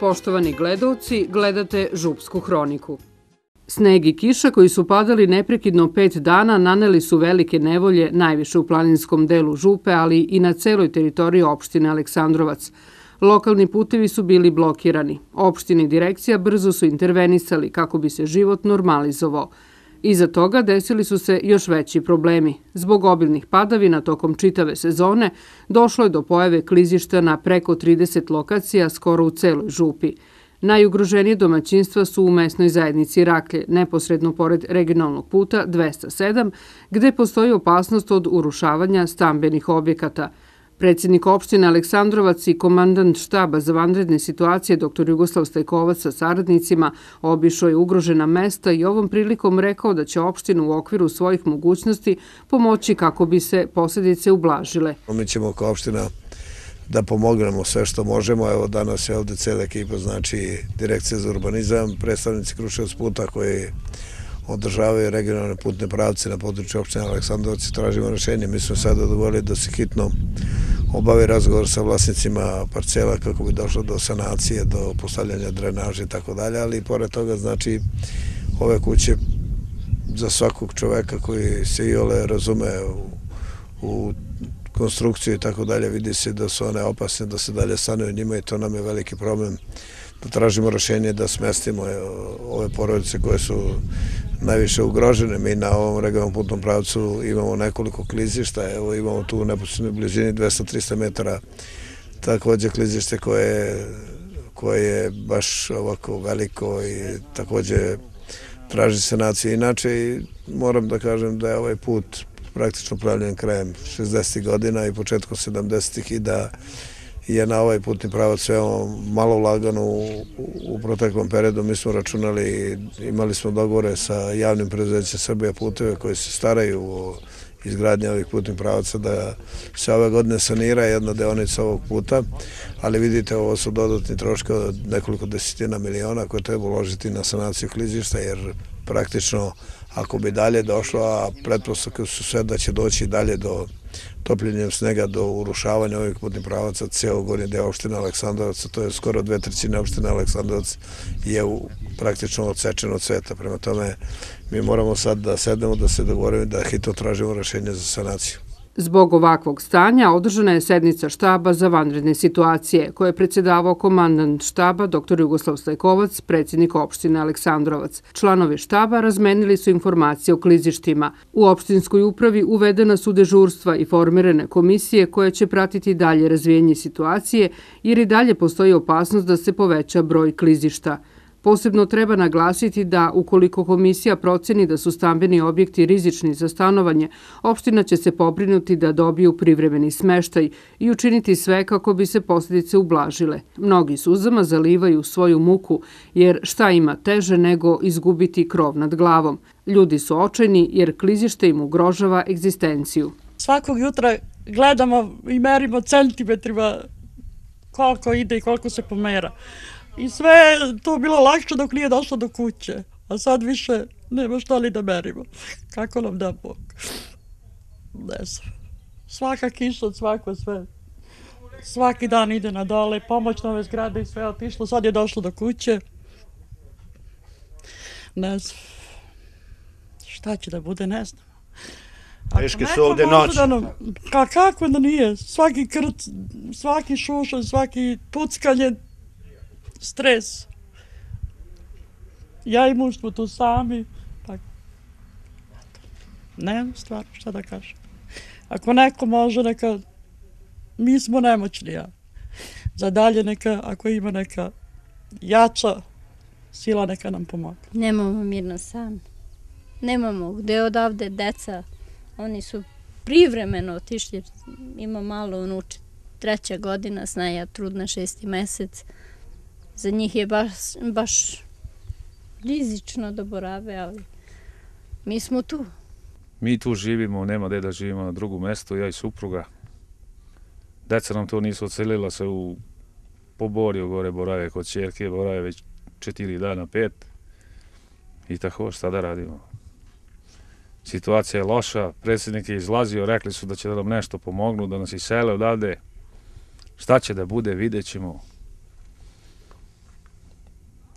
Poštovani gledaoci, gledate Župsku hroniku. Sneg i kiša koji su padali neprekidno 5 dana naneli su velike nevolje najviše u planinskom delu Župe, ali i na celoj teritoriji opštine Aleksandrovac. Lokalni putevi su bili blokirani. Opština i direkcija brzo su intervenisali kako bi se život normalizovao. Iza toga desili su se još veći problemi. Zbog obilnih padavina tokom čitave sezone došlo je do pojave klizišta na preko 30 lokacija skoro u celoj Župi. Najugroženije domaćinstva su u mesnoj zajednici Raklje, neposredno pored regionalnog puta 207, gde postoji opasnost od urušavanja stambenih objekata. Predsjednik opštine Aleksandrovac i komandant štaba za vanredne situacije dr. Jugoslav Stajkovac sa saradnicima obišao je ugrožena mesta i ovom prilikom rekao da će opština u okviru svojih mogućnosti pomoći kako bi se posljedice ublažile. Mi ćemo kao opština da pomognemo sve što možemo. Evo danas je ovdje cijela ekipa, znači Direkcija za urbanizam, predstavnici Kruševac puta koji održavaju regionalne putne pravce na području opštine Aleksandrovac i tražimo rešenje. Mi smo sada dogovorili da se hitno obavi razgovor sa vlasnicima parcela kako bi došlo do sanacije, do postavljanja drenaže i tako dalje, ali i pored toga znači ove kuće za svakog čoveka koji se iole razume u konstrukciju i tako dalje, vidi se da su one opasne, da se dalje stanuju njima i to nam je veliki problem. Da tražimo rešenje da smestimo ove porodice koje su najviše ugrožene. Mi na ovom regionalnom putnom pravcu imamo nekoliko klizišta, evo imamo tu u neposrednoj blizini 200-300 metara također klizište koje je baš ovako veliko i također traži sanaciju. Inače moram da kažem da je ovaj put praktično pravljen krajem 60. godina i početkom 70. i da je na ovaj putni pravac veoma malo ulagano u proteklom periodu. Mi smo računali, imali smo dogovore sa javnim preduzećem Srbija puteve koji se staraju o izgradnji ovih putnih pravaca da se ove godine sanira jedna deonica ovog puta, ali vidite ovo su dodatni troškovi od nekoliko desetina miliona koje treba uložiti na sanaciju klizišta jer praktično ako bi dalje došlo, a pretpostavke su sve da će doći dalje do topljenjem snega, do urušavanja ovih putnih pravaca, cijelo gornji deo opštine Aleksandrovac, to je skoro 2/3 opštine Aleksandrovac je praktično odsečen od sveta. Prema tome mi moramo sad da sednemo, da se dogovorimo da hitno tražimo rešenje za sanaciju. Zbog ovakvog stanja održana je sednica štaba za vanredne situacije, koje je predsjedavao komandant štaba dr. Jugoslav Stajkovac, predsjednik opštine Aleksandrovac. Članovi štaba razmenili su informacije o klizištima. U opštinskoj upravi uvedena su dežurstva i formirane komisije koje će pratiti dalje razvijenje situacije, jer i dalje postoji opasnost da se poveća broj klizišta. Posebno treba naglasiti da ukoliko komisija proceni da su stambeni objekti rizični za stanovanje, opština će se pobrinuti da dobiju privremeni smeštaj i učiniti sve kako bi se posljedice ublažile. Mnogi suzama zalivaju svoju muku, jer šta ima teže nego izgubiti krov nad glavom. Ljudi su očajni jer klizište im ugrožava egzistenciju. Svakog jutra gledamo i merimo centimetrima koliko ide i koliko se pomera. I sve to bilo lakše dok nije došlo do kuće, a sad više nema šta li da merimo. Kako nam da Bog? Ne znam. Svaka kiša, svako sve. Svaki dan ide na dole, pomoć nove zgrade i sve otišlo. Sad je došlo do kuće. Ne znam. Šta će da bude, ne znam. Teške su ovde noći. Kako da nije? Svaki krt, svaki šušan, svaki puckanje, stres. Ja i muž smo tu sami. Ne, stvarno, šta da kažem. Ako neko može, neka, mi smo nemoćni, ja. Za dalje neka, ako ima neka jača sila, neka nam pomoga. Nemamo mirno sami. Nemamo gde odavde deca. Oni su privremeno otišli. Ima malo unuče. 3. godina, snaja trudna 6. mesec. Za njih je baš rizično da borave, ali mi smo tu. Mi tu živimo, nema gde da živimo na drugom mestu, ja i supruga. Deca nam to nisu odselila se u Poborju, gore borave kod ćerke, borave već 4 dana, 5. I tako, šta da radimo? Situacija je loša, predsjednik je izlazio, rekli su da će da nam nešto pomognu, da nas isele odavde. Šta će da bude, vidjet ćemo.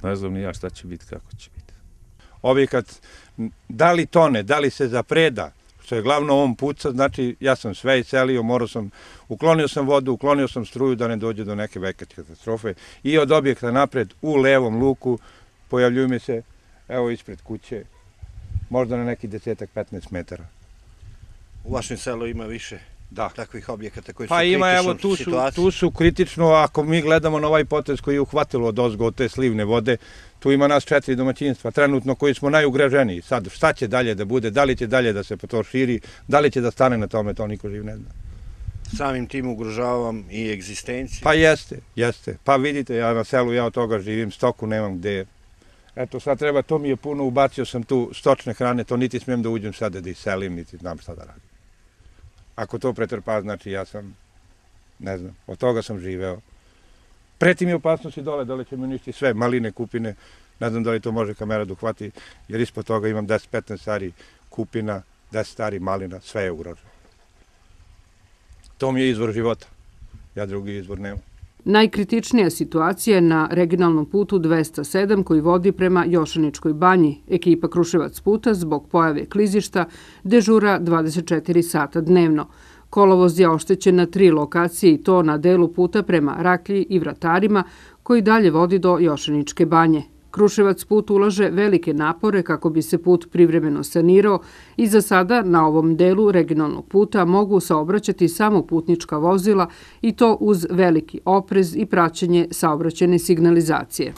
Ne znam ni ja šta će biti, kako će biti. Objekat, da li tone, da li se zapreda, što je glavno on puca, znači ja sam sve iselio, uklonio sam vodu, uklonio sam struju da ne dođe do neke velike katastrofe i od objekta napred u levom luku pojavljuju mi se, evo ispred kuće, možda na neki 10-15 metara. U vašem selu ima više takvih objekata koji su pa ima, evo, situaciji? tu su kritično, ako mi gledamo na ovaj potez koji je uhvatilo od te slivne vode, tu ima nas 4 domaćinstva, trenutno koji smo najugroženiji. Sad, šta će dalje da bude, da li će dalje da se to širi, da li će da stane na tome, to niko živ ne zna. Samim tim ugrožavam i egzistenciju? Pa jeste. Pa vidite, ja na selu, ja od toga živim, stoku nemam gde. Eto, sad treba, to mi je puno, ubacio sam tu stočne hrane, to niti smijem da uđem sada da iselim, niti znam šta da radim. Ako to pretrpa, znači ja sam, ne znam, od toga sam živeo. Preti mi opasnosti dole će mi uništiti sve, maline, kupine, ne znam da li to može kamera da uhvati, jer ispod toga imam 10-15 stari kupina, 10 stari malina, sve je ugroženo. To mi je izvor života, ja drugi izvor nemam. Najkritičnija situacija je na regionalnom putu 207 koji vodi prema Jošaničkoj banji. Ekipa Kruševac puta zbog pojave klizišta dežura 24 sata dnevno. Kolovoz je oštećen na 3 lokacije i to na delu puta prema Raklji i Vratarima koji dalje vodi do Jošaničke banje. Kruševac put ulaže velike napore kako bi se put privremeno sanirao i za sada na ovom delu regionalnog puta mogu saobraćati samo putnička vozila i to uz veliki oprez i praćenje saobraćajne signalizacije.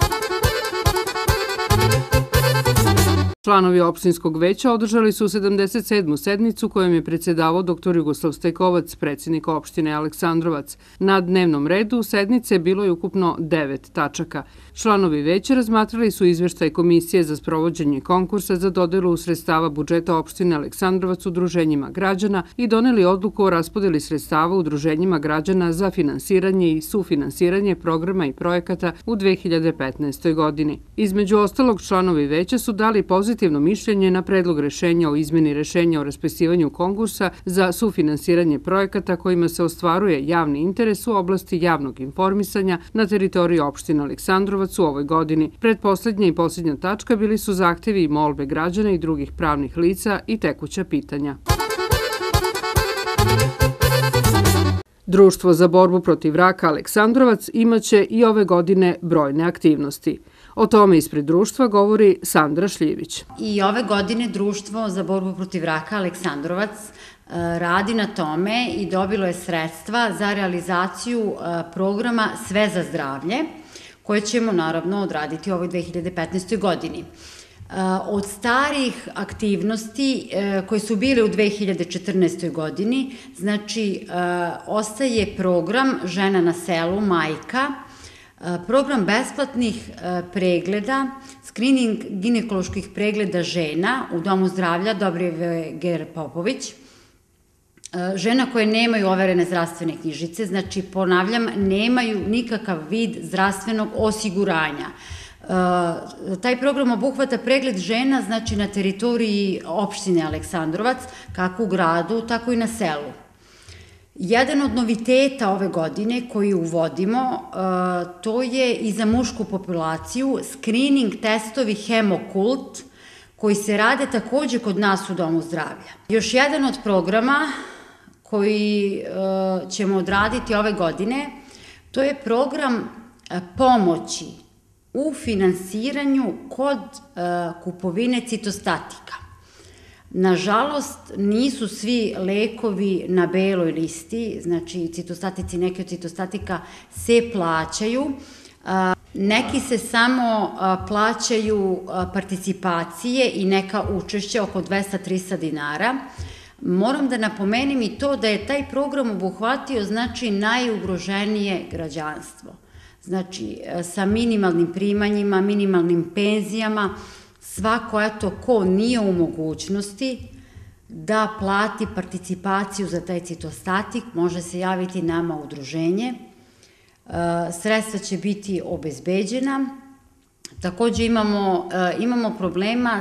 Članovi opštinskog veća održali su 77. sednicu kojom je predsjedavao dr. Jugoslav Stajkovac, predsjednik opštine Aleksandrovac. Na dnevnom redu sednice bilo je ukupno 9 tačaka. Članovi veća razmatrali su izveštaj Komisije za sprovođenje konkursa za dodelu sredstava budžeta opštine Aleksandrovac udruženjima građana i doneli odluku o raspodeli sredstava udruženjima građana za finansiranje i sufinansiranje programa i projekata u 2015. godini. Između ostalog, članovi veća su dali pozitivno mišljenje na predlog rešenja o izmeni rešenja o raspisivanju konkursa za sufinansiranje projekata kojima se ostvaruje javni interes u oblasti javnog informisanja na teritoriji opštine Aleksandrovac u ovoj godini. Pretposlednja i posljednja tačka bili su zahtevi i molbe građana i drugih pravnih lica i tekuća pitanja. Društvo za borbu protiv raka Aleksandrovac imaće i ove godine brojne aktivnosti. O tome ispred društva govori Sandra Šljivić. I ove godine Društvo za borbu protiv raka Aleksandrovac radi na tome i dobilo je sredstva za realizaciju programa Sve za zdravlje, koje ćemo naravno odraditi u ovoj 2015. godini. Od starih aktivnosti koje su bile u 2014. godini, znači ostaje program Žena na selu, majka, program besplatnih pregleda, skrining ginekoloških pregleda žena u Domu zdravlja Dobrive Ger Popović, žena koje nemaju overene zdravstvene knjižice, znači ponavljam, nemaju nikakav vid zdravstvenog osiguranja. Taj program obuhvata pregled žena, znači na teritoriji opštine Aleksandrovac, kako u gradu, tako i na selu. Jedan od noviteta ove godine koji uvodimo, to je i za mušku populaciju screening testovi Hemokult, koji se rade takođe kod nas u Domu zdravlja. Još jedan od programa koji ćemo odraditi ove godine, to je program pomoći u finansiranju kod kupovine citostatika. Nažalost, nisu svi lekovi na beloj listi, znači citostatici, neki od citostatika se plaćaju, neki se samo plaćaju participacije i neka učešća oko 200-300 dinara. Moram da napomenem i to da je taj program obuhvatio, znači, najugroženije građanstvo. Znači, sa minimalnim primanjima, minimalnim penzijama, svako eto ko nije u mogućnosti da plati participaciju za taj citostatik, može se javiti nama u udruženje. Sredstva će biti obezbeđena. Takođe imamo problema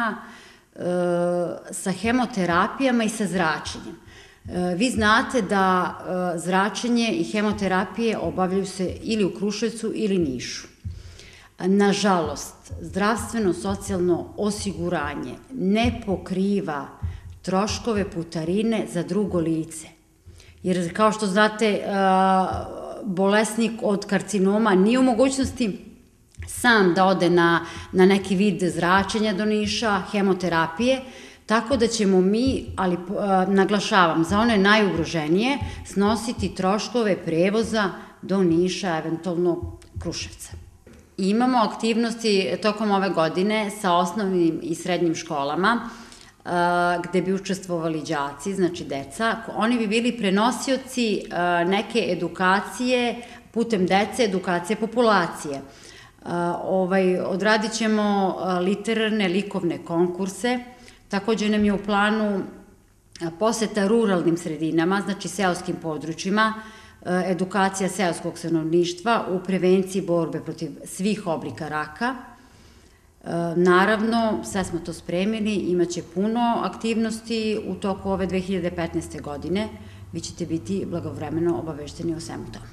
sa hemoterapijama i sa zračenjem. Vi znate da zračenje i hemoterapije obavljaju se ili u Kruševcu ili Nišu. Nažalost, zdravstveno-socijalno osiguranje ne pokriva troškove putarine za drugo lice. Jer, kao što znate, bolesnik od karcinoma nije u mogućnosti sam da ode na neki vid zračenja do Niša, hemoterapije, tako da ćemo mi, ali naglašavam, za one najugroženije, snositi troškove prevoza do Niša, eventualno Kruševca. Imamo aktivnosti tokom ove godine sa osnovnim i srednjim školama, gde bi učestvovali đaci, znači deca. Oni bi bili prenosioci neke edukacije putem dece, edukacije populacije. Odradit ćemo literarne, likovne konkurse. Takođe nam je u planu poseta ruralnim sredinama, znači seoskim područjima, edukacija seoskog stanovništva u prevenciji borbe protiv svih oblika raka. Naravno, sve smo to spremili, imaće puno aktivnosti u toku ove 2015. godine. Vi ćete biti blagovremeno obavešteni o svemu tome.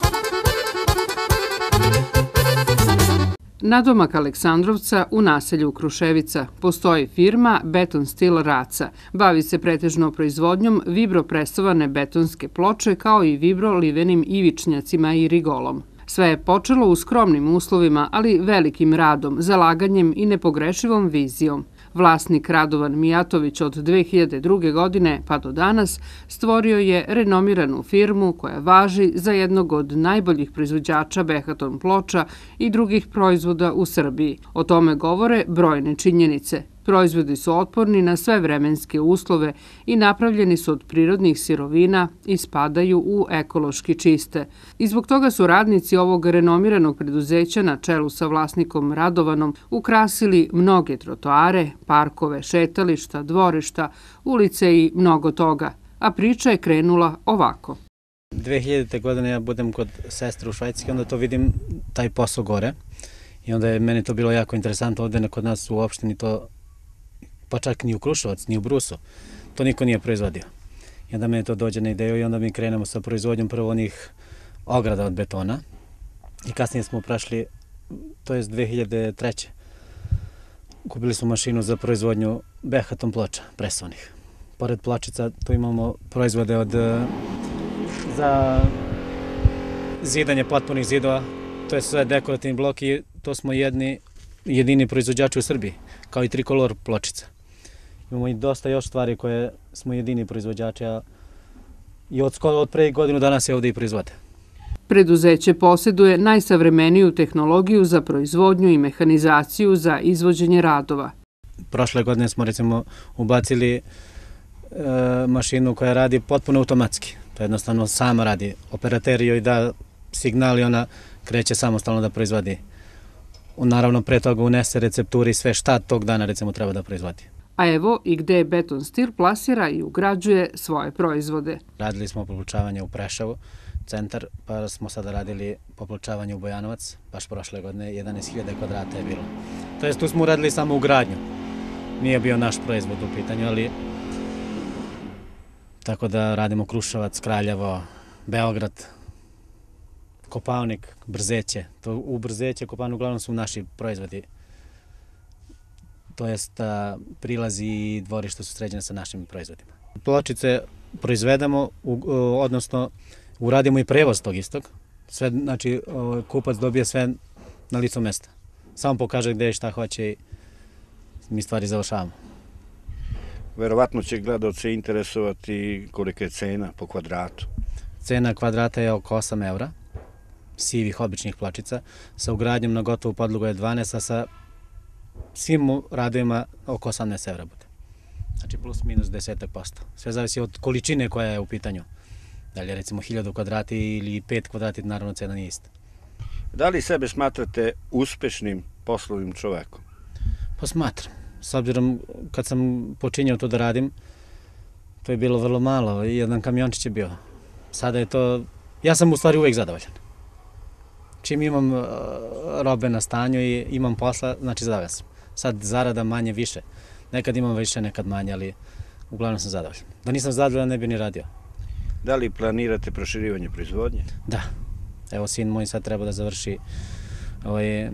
Nadomak Aleksandrovca u naselju Kruševica postoji firma Beton Stil Raca. Bavi se pretežno proizvodnjom vibropresovane betonske ploče kao i vibro-livenim ivičnjacima i rigolom. Sve je počelo u skromnim uslovima, ali velikim radom, zalaganjem i nepogrešivom vizijom. Vlasnik Radovan Mijatović od 2002. godine pa do danas stvorio je renomiranu firmu koja važi za jednog od najboljih proizvođača behaton ploča i drugih proizvoda u Srbiji. O tome govore brojne činjenice. Proizvodi su otporni na sve vremenske uslove i napravljeni su od prirodnih sirovina i spadaju u ekološki čiste. I zbog toga su radnici ovog renomiranog preduzeća na čelu sa vlasnikom Radovanom ukrasili mnoge trotoare, parkove, šetališta, dvorišta, ulice i mnogo toga. A priča je krenula ovako. 2000. godine ja budem kod sestre u Švajcarskoj, onda to vidim taj posao gore. I onda je meni to bilo jako interesantno ovde kod nas u opštini to, pa čak ni u Kruševac, ni u Brusu, to niko nije proizvodio. I onda meni to dođe na ideju i onda mi krenemo sa proizvodnjom prvo onih ograda od betona i kasnije smo prešli, to je 2003. Kupili smo mašinu za proizvodnju behaton ploča, presovanih. Pored pločica tu imamo proizvode za zidanje potpunih zidova, to je sve dekorativni blok i to smo jedini proizvođači u Srbiji, kao i trikolor pločica. Imamo i dosta još stvari koje smo jedini proizvođači, a i od pre godinu dana se ovde i proizvode. Preduzeće posjeduje najsavremeniju tehnologiju za proizvodnju i mehanizaciju za izvođenje radova. Prošle godine smo recimo ubacili mašinu koja radi potpuno automatski. To jednostavno sama radi. Operater joj da signal i ona kreće samostalno da proizvodi. Naravno, pre toga unese recepturi i sve šta tog dana recimo treba da proizvodi. A evo i gde Beton Stil plasira i ugrađuje svoje proizvode. Radili smo popločavanje u Preševu, centar, pa smo sada radili popločavanje u Bojanovac, baš prošle godine, 11.000 kvadrata je bilo. To jest, tu smo uradili samo ugradnju. Nije bio naš proizvod u pitanju, ali tako da radimo Kruševac, Kraljevo, Beograd, Kopaonik, Brzeće. U Brzeće, Kopaonik uglavnom su naši proizvodi. To jest prilazi i dvorišta su sređene sa našim proizvodima. Pločice proizvedemo, odnosno uradimo i prevoz tog istog. Sve, znači, kupac dobije sve na licu mesta. Samo pokaže gde je šta hoće i mi stvari završavamo. Verovatno će gledalce interesovati kolika je cena po kvadratu. Cena kvadrata je oko 8 € sivih običnih pločica. Sa ugradnjom na gotovu podlogu je 12, a sa svim radovima oko 18 € bude. Znači plus minus 10%. Sve zavisi od količine koja je u pitanju. Da li je recimo 1000 kvadrati ili 5 kvadrati, naravno cena nije ista. Da li sebe smatrate uspešnim poslovnim čovekom? Pa smatram. S obzirom kad sam počinjao to da radim, to je bilo vrlo malo, jedan kamiončić je bio. Sada je to, ja sam u stvari uvek zadovoljan. Čim imam robe na stanju i imam posla, znači zadovoljan sam. Sad zarada manje više. Nekad imam više, nekad manje, ali uglavnom sam zadovoljan. Da nisam zadovoljan, ne bi ni radio. Da li planirate proširivanje proizvodnje? Da. Evo, sin moj sad treba da završi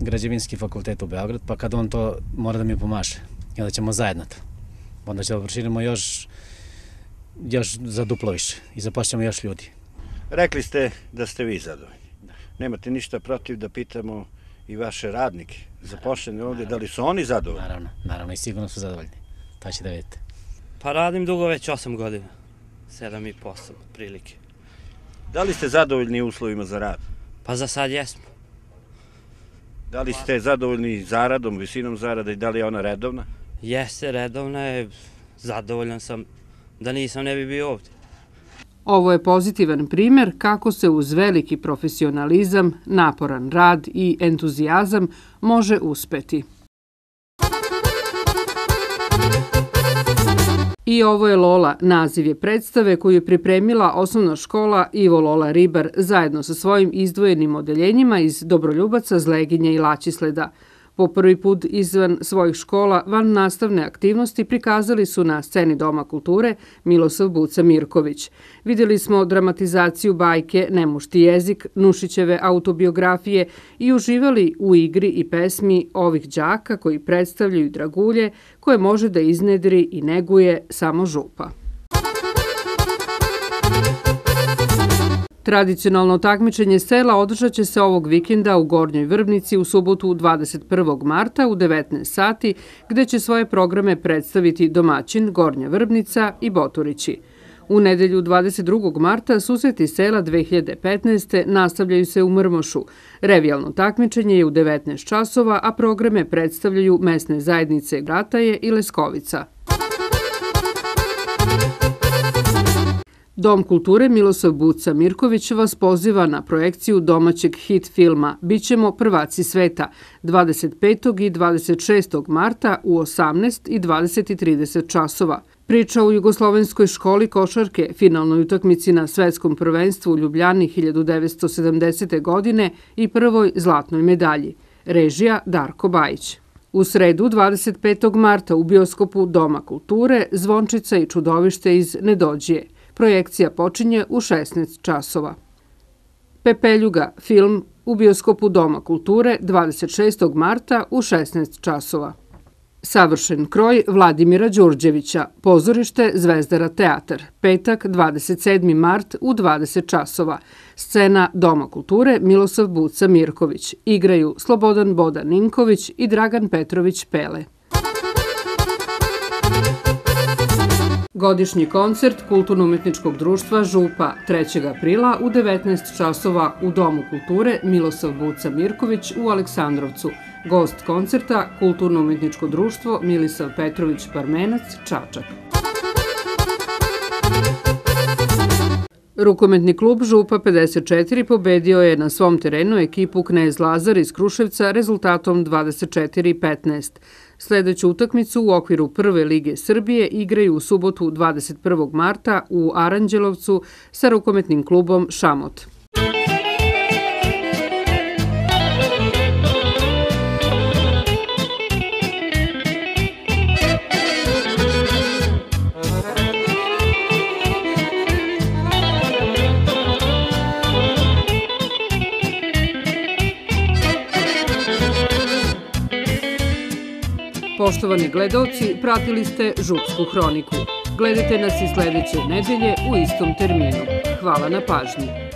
građevinski fakultet u Beograd, pa kad on to mora da mi pomaže. I onda ćemo zajedno to. Onda ćemo da proširimo još za duplo više i zapošljamo još ljudi. Rekli ste da ste vi zadovoljni. Nemate ništa protiv da pitamo i vaše radnike, zaposlene ovdje, da li su oni zadovoljni? Naravno i sigurno su zadovoljni. To će da vidite. Pa radim dugo već 8 godina. 7,5 prilike. Da li ste zadovoljni uslovima za rad? Pa za sad jesmo. Da li ste zadovoljni zaradom, visinom zarada i da li je ona redovna? Jeste, redovna je. Zadovoljan sam. Da nisam, ne bi bio ovdje. Ovo je pozitivan primjer kako se uz veliki profesionalizam, naporan rad i entuzijazam može uspeti. I ovo je Lola, naziv je predstave koju je pripremila osnovna škola Ivo Lola Ribar zajedno sa svojim izdvojenim odeljenjima iz Dobroljubaca, Zleginja i Laćisleda. Po prvi put izvan svojih škola van nastavne aktivnosti prikazali su na sceni Doma kulture Milosav Buca Mirković. Vidjeli smo dramatizaciju bajke Nemušti jezik, Nušićeve autobiografije i uživali u igri i pesmi ovih đaka koji predstavljaju dragulje koje može da iznedri i neguje samo župa. Tradicionalno takmičenje sela održat će se ovog vikenda u Gornjoj Vrbnici u subotu 21. marta u 19 sati, gde će svoje programe predstaviti domaćin Gornja Vrbnica i Boturići. U nedelju 22. marta susreti sela 2015. nastavljaju se u Mrmošu. Revijalno takmičenje je u 19 časova, a programe predstavljaju mesne zajednice Grataje i Leskovica. Dom kulture Milosav Buca Mirković vas poziva na projekciju domaćeg hit filma Bićemo prvaci sveta 25. i 26. marta u 18 i 20:30 časova. Priča u Jugoslovenskoj školi košarke, finalnoj utakmici na svetskom prvenstvu u Ljubljani 1970. godine i prvoj zlatnoj medalji. Režija Darko Bajić. U sredu 25. marta u bioskopu Doma kulture Zvončica i čudovište iz Nedođije. Projekcija počinje u 16 časova. Pepeljuga, film u bioskopu Doma kulture 26. marta u 16 časova. Savršen kroj Vladimira Đurđevića, pozorište Zvezdara teatar, petak 27. mart u 20 časova. Scena Doma kulture Milosav Buca Mirković. Igraju Slobodan Boda Ninković i Dragan Petrović Pele. Godišnji koncert Kulturno-umetničkog društva Župa 3. aprila u 19 časova u Domu kulture Milosav Buca Mirković u Aleksandrovcu. Gost koncerta Kulturno-umetničko društvo Milisav Petrović Parmenac, Čačak. Rukometni klub Župa 54 pobedio je na svom terenu ekipu Knez Lazar iz Kruševca rezultatom 24:15. Sljedeću utakmicu u okviru Prve lige Srbije igraju u subotu 21. marta u Aranđelovcu sa rukometnim klubom Šamot. Poštovani gledaoci, pratili ste Župsku hroniku. Gledajte nas i sljedeće nedelje u istom terminu. Hvala na pažnji.